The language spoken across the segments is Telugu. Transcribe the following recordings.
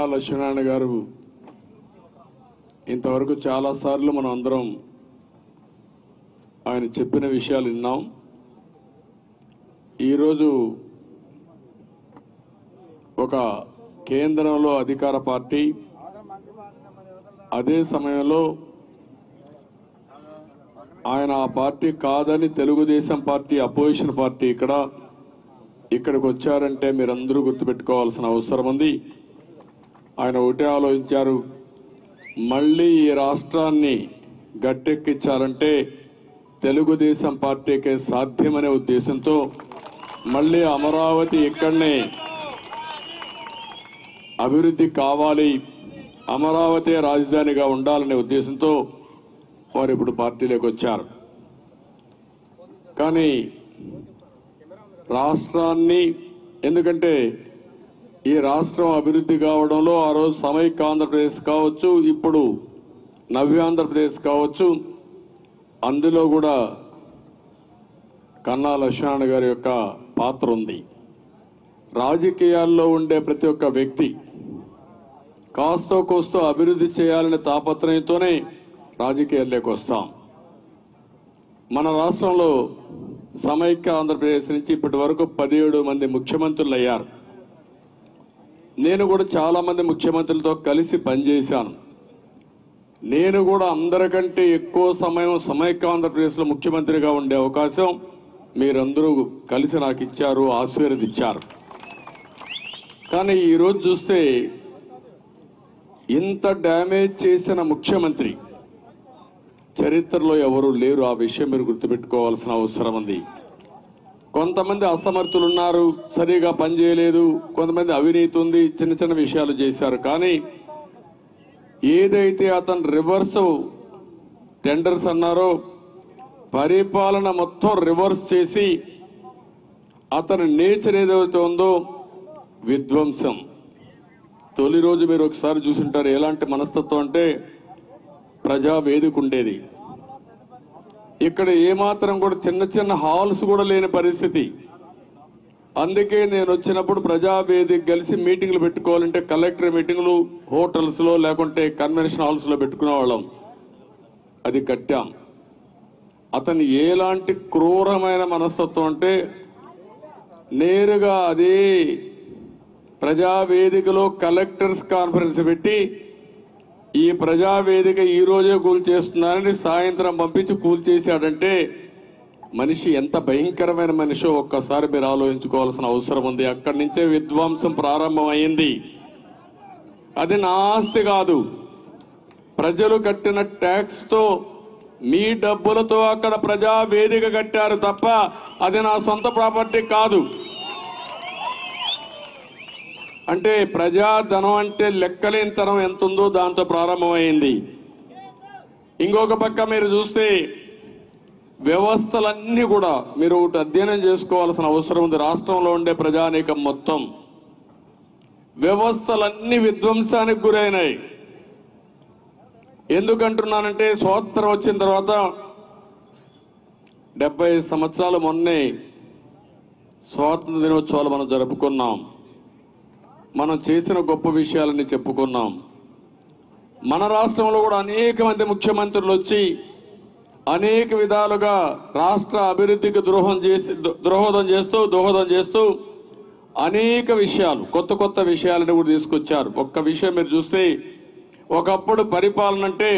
లక్ష్మీనారాయణ గారు ఇంతవరకు చాలా సార్లు మనం అందరం ఆయన చెప్పిన విషయాలు విన్నాం. ఈరోజు ఒక కేంద్రంలో అధికార పార్టీ, అదే సమయంలో ఆయన ఆ పార్టీ కాదని తెలుగుదేశం పార్టీ అపోజిషన్ పార్టీ ఇక్కడికి వచ్చారంటే మీరందరూ గుర్తుపెట్టుకోవాల్సిన అవసరం ఉంది. ఆయన ఒకటే ఆలోచించారు, మళ్ళీ ఈ రాష్ట్రాన్ని గట్టెక్కించాలంటే తెలుగుదేశం పార్టీకే సాధ్యమనే ఉద్దేశంతో మళ్ళీ అమరావతి ఇక్కడనే అభివృద్ధి కావాలి, అమరావతి రాజధానిగా ఉండాలనే ఉద్దేశంతో వారు ఇప్పుడు పార్టీలోకి వచ్చారు. కానీ రాష్ట్రాన్ని, ఎందుకంటే ఈ రాష్ట్రం అభివృద్ధి కావడంలో ఆ రోజు సమైక్య ఆంధ్రప్రదేశ్ కావచ్చు, ఇప్పుడు నవ్యాంధ్రప్రదేశ్ కావచ్చు, అందులో కూడా కన్నా లక్ష్మీనారాయణ గారి యొక్క పాత్ర ఉంది. రాజకీయాల్లో ఉండే ప్రతి ఒక్క వ్యక్తి కాస్తో కోస్తో అభివృద్ధి చేయాలనే తాపత్రయంతోనే రాజకీయాల్లోకి వస్తాం. మన రాష్ట్రంలో సమైక్య ఆంధ్రప్రదేశ్ నుంచి ఇప్పటి వరకు 17 మంది ముఖ్యమంత్రులు అయ్యారు. నేను కూడా చాలా మంది ముఖ్యమంత్రులతో కలిసి పనిచేశాను. నేను కూడా అందరికంటే ఎక్కువ సమయం సమైక్య ఆంధ్రప్రదేశ్లో ముఖ్యమంత్రిగా ఉండే అవకాశం మీరందరూ కలిసి నాకు ఇచ్చారు, ఆశీర్వదించారు. కానీ ఈరోజు చూస్తే ఇంత డ్యామేజ్ చేసిన ముఖ్యమంత్రి చరిత్రలో ఎవరు లేరు. ఆ విషయం మీరు గుర్తుపెట్టుకోవాల్సిన అవసరం ఉంది. కొంతమంది అసమర్థులు ఉన్నారు, సరిగా పనిచేయలేదు, కొంతమంది అవినీతి ఉంది, చిన్న చిన్న విషయాలు చేశారు. కానీ ఏదైతే అతను రివర్స్ టెండర్స్ అన్నారో, పరిపాలన మొత్తం రివర్స్ చేసి అతని నేచర్ ఏదైతే ఉందో విధ్వంసం. తొలి రోజు మీరు ఒకసారి చూసుంటారు ఎలాంటి మనస్తత్వం అంటే ప్రజావేదిక ఉండేది. ఇక్కడ ఏమాత్రం కూడా చిన్న చిన్న హాల్స్ కూడా లేని పరిస్థితి. అందుకే నేను వచ్చినప్పుడు ప్రజావేదిక కలిసి మీటింగ్లు పెట్టుకోవాలంటే కలెక్టర్ మీటింగ్లు హోటల్స్లో లేకుంటే కన్వెన్షన్ హాల్స్లో పెట్టుకునే వాళ్ళం. అది కట్టాం. అతను ఎలాంటి క్రూరమైన మనస్తత్వం అంటే నేరుగా అదే ప్రజావేదికలో కలెక్టర్స్ కాన్ఫరెన్స్ పెట్టి ఈ ప్రజావేదిక ఈ రోజే కూల్చేస్తున్నారని సాయంత్రం పంపించి కూల్చేశాడంటే మనిషి ఎంత భయంకరమైన మనిషో ఒక్కసారి మీరు ఆలోచించుకోవాల్సిన అవసరం ఉంది. అక్కడి నుంచే విధ్వంసం ప్రారంభమైంది. అది నా ఆస్తి కాదు, ప్రజలు కట్టిన ట్యాక్స్తో మీ డబ్బులతో అక్కడ ప్రజావేదిక కట్టారు తప్ప అది నా సొంత ప్రాపర్టీ కాదు. అంటే ప్రజాధనం అంటే లెక్కలేనితనం ఎంత ఉందో దాంతో ప్రారంభమైంది. ఇంకొక పక్క మీరు చూస్తే వ్యవస్థలన్నీ కూడా మీరు ఒకటి అధ్యయనం చేసుకోవాల్సిన అవసరం ఉంది. రాష్ట్రంలో ఉండే ప్రజానీకం మొత్తం వ్యవస్థలన్నీ విధ్వంసానికి గురైనాయి. ఎందుకంటున్నానంటే స్వాతంత్రం వచ్చిన తర్వాత 70 సంవత్సరాలు మొన్నే స్వాతంత్ర దినోత్సవాలు మనం జరుపుకున్నాం. మనం చేసిన గొప్ప విషయాలని చెప్పుకున్నాం. మన రాష్ట్రంలో కూడా అనేక మంది ముఖ్యమంత్రులు వచ్చి అనేక విధాలుగా రాష్ట్ర అభివృద్ధికి దోహదం చేస్తూ అనేక విషయాలు, కొత్త కొత్త విషయాలను కూడా తీసుకొచ్చారు. ఒక్క విషయం మీరు చూస్తే, ఒకప్పుడు పరిపాలన అంటే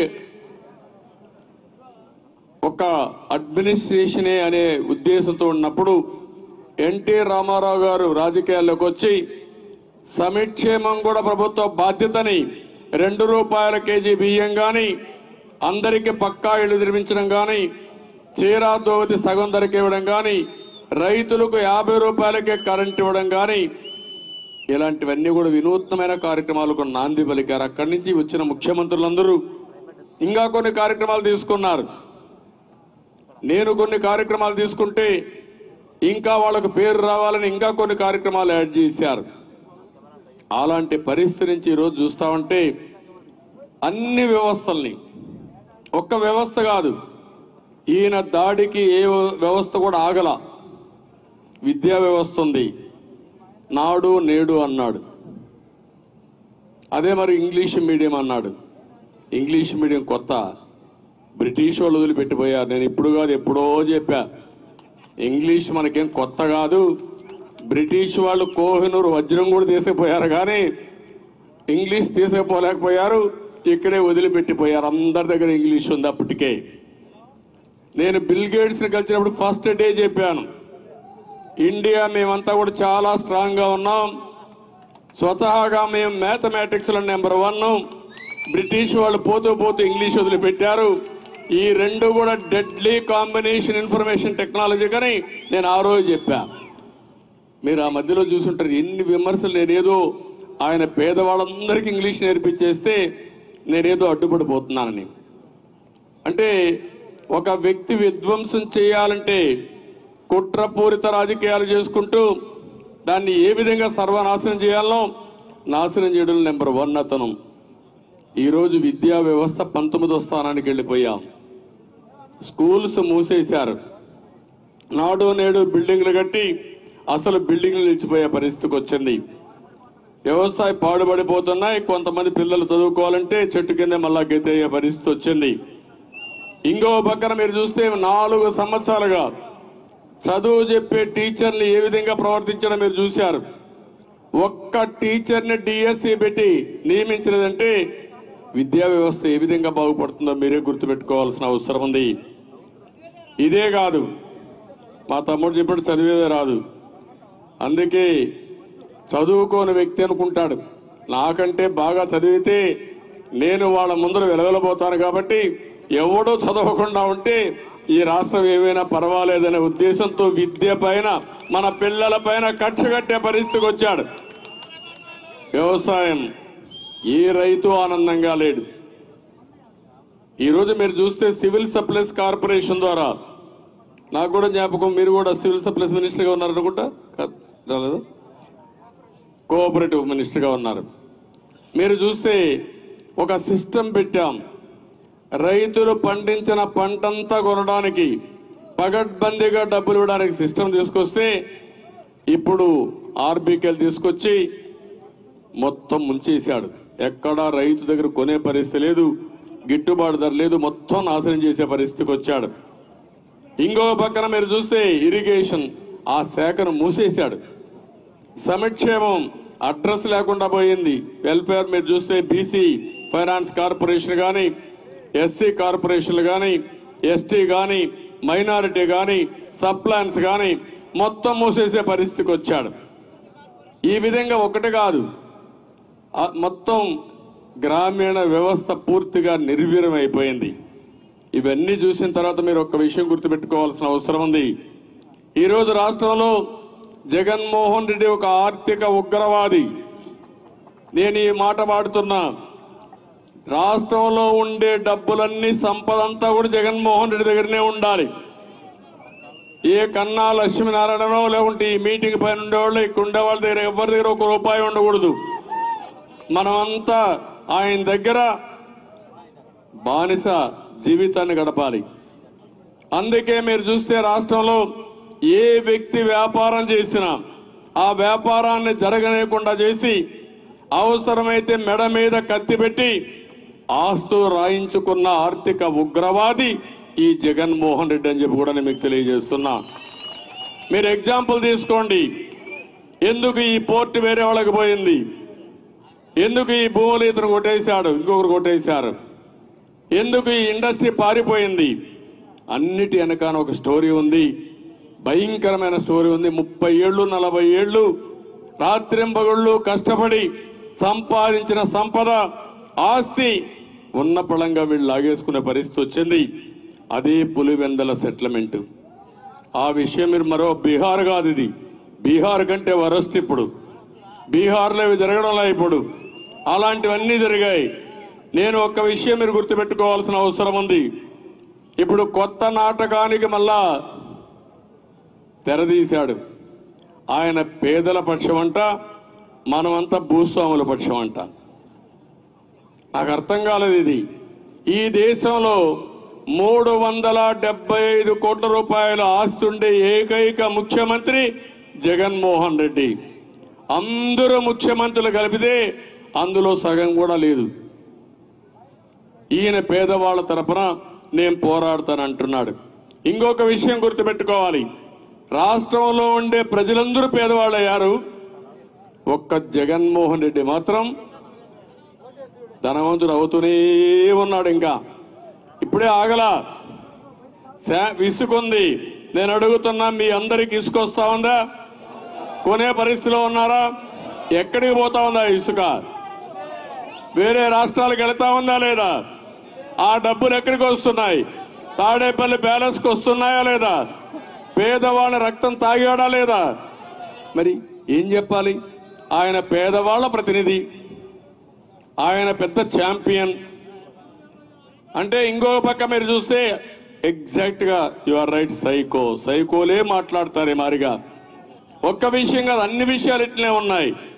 ఒక అడ్మినిస్ట్రేషనే అనే ఉద్దేశంతో ఉన్నప్పుడు ఎన్టీ రామారావు గారు రాజకీయాల్లోకి వచ్చి సంక్షేమం కూడా ప్రభుత్వ బాధ్యతని 2 రూపాయల కేజీ బియ్యం కానీ, అందరికీ పక్కా ఇళ్లు నిర్మించడం కానీ, చీరా దోవతి సగం ధరకి ఇవ్వడం కానీ, రైతులకు 50 రూపాయలకే కరెంట్ ఇవ్వడం కానీ, ఇలాంటివన్నీ కూడా వినూత్నమైన కార్యక్రమాలకు నాంది పలికారు. అక్కడి నుంచి వచ్చిన ముఖ్యమంత్రులందరూ ఇంకా కొన్ని కార్యక్రమాలు తీసుకున్నారు. నేను కొన్ని కార్యక్రమాలు తీసుకుంటే ఇంకా వాళ్ళకు పేరు రావాలని ఇంకా కొన్ని కార్యక్రమాలు యాడ్ చేశారు. అలాంటి పరిస్థితి నుంచి ఈరోజు చూస్తా ఉంటే అన్ని వ్యవస్థల్ని, ఒక్క వ్యవస్థ కాదు, ఈయన దాడికి ఏ వ్యవస్థ కూడా ఆగల. విద్యా వ్యవస్థ ఉంది, నాడు నేడు అన్నాడు. అదే మరి ఇంగ్లీష్ మీడియం అన్నాడు. ఇంగ్లీష్ మీడియం కొత్త, బ్రిటిష్ వాళ్ళు వదిలిపెట్టిపోయారు. నేను ఇప్పుడు కాదు ఎప్పుడో చెప్పా, ఇంగ్లీష్ మనకేం కొత్త కాదు. బ్రిటిష్ వాళ్ళు కోహినూరు వజ్రం కూడా తీసుకుపోయారు, కానీ ఇంగ్లీష్ తీసుకుపోలేకపోయారు. ఇక్కడే వదిలిపెట్టిపోయారు. అందరి దగ్గర ఇంగ్లీష్ ఉంది అప్పటికే. నేను బిల్ గేట్స్ని కలిసినప్పుడు ఫస్ట్ డే చెప్పాను, ఇండియా మేమంతా కూడా చాలా స్ట్రాంగ్గా ఉన్నాం. స్వతహాగా మేము మ్యాథమెటిక్స్లో నెంబర్ 1. బ్రిటిష్ వాళ్ళు పోతూ పోతూ ఇంగ్లీష్ వదిలిపెట్టారు. ఈ రెండు కూడా డెడ్లీ కాంబినేషన్ ఇన్ఫర్మేషన్ టెక్నాలజీ కానీ నేను ఆ రోజు చెప్పా. మీరు ఆ మధ్యలో చూసుంటారు ఎన్ని విమర్శలు. నేనేదో ఆయన పేదవాళ్ళందరికీ ఇంగ్లీష్ నేర్పించేస్తే నేనేదో అడ్డుపడిపోతున్నానని. అంటే ఒక వ్యక్తి విధ్వంసం చేయాలంటే కుట్రపూరిత రాజకీయాలు చేసుకుంటూ దాన్ని ఏ విధంగా సర్వనాశనం చేయాలో నాశనం చేయడం నెంబర్ 1 అతను. ఈరోజు విద్యా వ్యవస్థ 19వ స్థానానికి వెళ్ళిపోయాం. స్కూల్స్ మూసేశారు. నాడు నేడు బిల్డింగ్లు కట్టి అసలు బిల్డింగ్లు నిలిచిపోయే పరిస్థితికి వచ్చింది. వ్యవసాయ పాడుపడిపోతున్నాయి. కొంతమంది పిల్లలు చదువుకోవాలంటే చెట్టు కింద మళ్ళా గెతయ్యే పరిస్థితి వచ్చింది. ఇంకో పక్కన మీరు చూస్తే 4 సంవత్సరాలుగా చదువు చెప్పే టీచర్లు ఏ విధంగా ప్రవర్తించడం మీరు చూశారు. ఒక్క టీచర్ని డిఎస్సి పెట్టి నియమించలేదంటే విద్యా వ్యవస్థ ఏ విధంగా బాగుపడుతుందో మీరే గుర్తుపెట్టుకోవాల్సిన అవసరం ఉంది. ఇదే కాదు, మా తమ్ముడు చెప్పాడు చదివేదే రాదు. అందుకే చదువుకోని వ్యక్తి అనుకుంటాడు నాకంటే బాగా చదివితే నేను వాళ్ళ ముందర వెలవెలబోతాను, కాబట్టి ఎవడో చదవకుండా ఉంటే ఈ రాష్ట్రం ఏమైనా పర్వాలేదనే ఉద్దేశంతో విద్య పైన మన పిల్లల పైన కక్ష కట్టే పరిస్థితికి వచ్చాడు. వ్యవసాయం ఏ రైతు ఆనందంగా లేడు. ఈరోజు మీరు చూస్తే సివిల్ సప్లైస్ కార్పొరేషన్ ద్వారా, నాకు కూడా జ్ఞాపకం, మీరు కూడా సివిల్ సప్లైస్ మినిస్టర్గా ఉన్నారనుకుంటా, రాలేదు, కోఆపరేటివ్ మినిస్టర్గా ఉన్నారు. మీరు చూస్తే ఒక సిస్టమ్ పెట్టాం. రైతులు పండించిన పంటంతా కొనడానికి పగడ్బందీగా డబ్బులు ఇవ్వడానికి సిస్టమ్ తీసుకొస్తే ఇప్పుడు ఆర్బీకేలు తీసుకొచ్చి మొత్తం ముంచేశాడు. ఎక్కడా రైతు దగ్గర కొనే పరిస్థితి లేదు, గిట్టుబాటు ధర లేదు, మొత్తం నాశనం చేసే పరిస్థితికి వచ్చాడు. ఇంకో పక్కన మీరు చూస్తే ఇరిగేషన్ ఆ శాఖను మూసేశాడు. సంక్షేమం అడ్రస్ లేకుండా పోయింది. వెల్ఫేర్ మీరు చూస్తే బీసీ ఫైనాన్స్ కార్పొరేషన్ కానీ, ఎస్సీ కార్పొరేషన్లు కానీ, ఎస్టీ కానీ, మైనారిటీ కానీ, సప్లాన్స్ కానీ మొత్తం మూసేసే పరిస్థితికి వచ్చాడు. ఈ విధంగా ఒకటి కాదు, మొత్తం గ్రామీణ వ్యవస్థ పూర్తిగా నిర్వీర్యం అయిపోయింది. ఇవన్నీ చూసిన తర్వాత మీరు ఒక విషయం గుర్తుపెట్టుకోవాల్సిన అవసరం ఉంది. ఈరోజు రాష్ట్రంలో జగన్మోహన్ రెడ్డి ఒక ఆర్థిక ఉగ్రవాది. నేను ఈ మాట వాడుతున్నా, రాష్ట్రంలో ఉండే డబ్బులన్నీ సంపదంతా కూడా జగన్మోహన్ రెడ్డి దగ్గరనే ఉండాలి. ఏ కన్నా లక్ష్మీనారాయణనో లేకుంటే ఈ మీటింగ్ పైన ఉండేవాళ్ళు ఇక్కడ ఉండేవాళ్ళ దగ్గర ఎవరి దగ్గర ₹1 ఉండకూడదు. మనమంతా ఆయన దగ్గర బానిస జీవితాన్ని గడపాలి. అందుకే మీరు చూస్తే రాష్ట్రంలో ఏ వ్యక్తి వ్యాపారం చేసినా ఆ వ్యాపారాన్ని జరగనేకుండా చేసి అవసరమైతే మెడ మీద కత్తి పెట్టి ఆస్తు రాయించుకున్న ఆర్థిక ఉగ్రవాది ఈ జగన్మోహన్ రెడ్డి అని చెప్పి కూడా నేను మీకు తెలియజేస్తున్నా. మీరు ఎగ్జాంపుల్ తీసుకోండి. ఎందుకు ఈ పోర్ట్ వేరే వాళ్ళకి పోయింది, ఎందుకు ఈ భూములు ఇతను కొట్టేశాడు, ఇంకొకరు కొట్టేశారు, ఎందుకు ఈ ఇండస్ట్రీ పారిపోయింది, అన్నిటి వెనకాన ఒక స్టోరీ ఉంది, భయంకరమైన స్టోరీ ఉంది. 30 ఏళ్ళు 40 ఏళ్ళు రాత్రింబగళ్ళు కష్టపడి సంపాదించిన సంపద ఆస్తి ఉన్న పళంగా వీళ్ళు లాగేసుకునే పరిస్థితి వచ్చింది. అదే పులివెందల సెటిల్మెంట్. ఆ విషయం మీరు మరో బీహార్ కాదు, ఇది బీహార్ కంటే వరస్ట్. ఇప్పుడు బీహార్లో ఇవి జరగడంలా ఇప్పుడు అలాంటివన్నీ జరిగాయి. నేను ఒక్క విషయం మీరు గుర్తుపెట్టుకోవాల్సిన అవసరం ఉంది. ఇప్పుడు కొత్త నాటకానికి మళ్ళా తెరదీశాడు. ఆయన పేదల పక్షం అంట, మనమంతా భూస్వాముల పక్షం అంట. నాకు అర్థం కాలేదు ఇది. ఈ దేశంలో 375 కోట్ల రూపాయల ఆస్తుండే ఏకైక ముఖ్యమంత్రి జగన్మోహన్ రెడ్డి. అందరూ ముఖ్యమంత్రులు కలిపితే అందులో సగం కూడా లేదు. ఈయన పేదవాళ్ళ తరపున నేను పోరాడతానంటున్నాడు. ఇంకొక విషయం గుర్తుపెట్టుకోవాలి, రాష్ట్రంలో ఉండే ప్రజలందరూ పేదవాళ్ళు అయ్యారు. ఒక్క జగన్మోహన్ రెడ్డి మాత్రం ధనవంతుడు అవుతూనే ఉన్నాడు. ఇంకా ఇప్పుడే ఆగలా, ఇసుకుంది. నేను అడుగుతున్నా, మీ అందరికి ఇసుక వస్తా ఉందా? కొనే పరిస్థితిలో ఉన్నారా? ఎక్కడికి పోతా ఉందా ఇసుక? వేరే రాష్ట్రాలకు వెళ్తా ఉందా లేదా? ఆ డబ్బులు ఎక్కడికి వస్తున్నాయి? తాడేపల్లి బ్యాలెన్స్కి వస్తున్నాయా లేదా? పేదవాళ్ళ రక్తం తాగాడా లేదా? మరి ఏం చెప్పాలి? ఆయన పేదవాళ్ళ ప్రతినిధి, ఆయన పెద్ద ఛాంపియన్ అంటే. ఇంకో పక్క మీరు చూస్తే ఎగ్జాక్ట్ గా యు ఆర్ రైట్, సైకోలే మాట్లాడతారు మారిగా. ఒక్క విషయం కాదు, అన్ని విషయాలు ఇట్లనే ఉన్నాయి.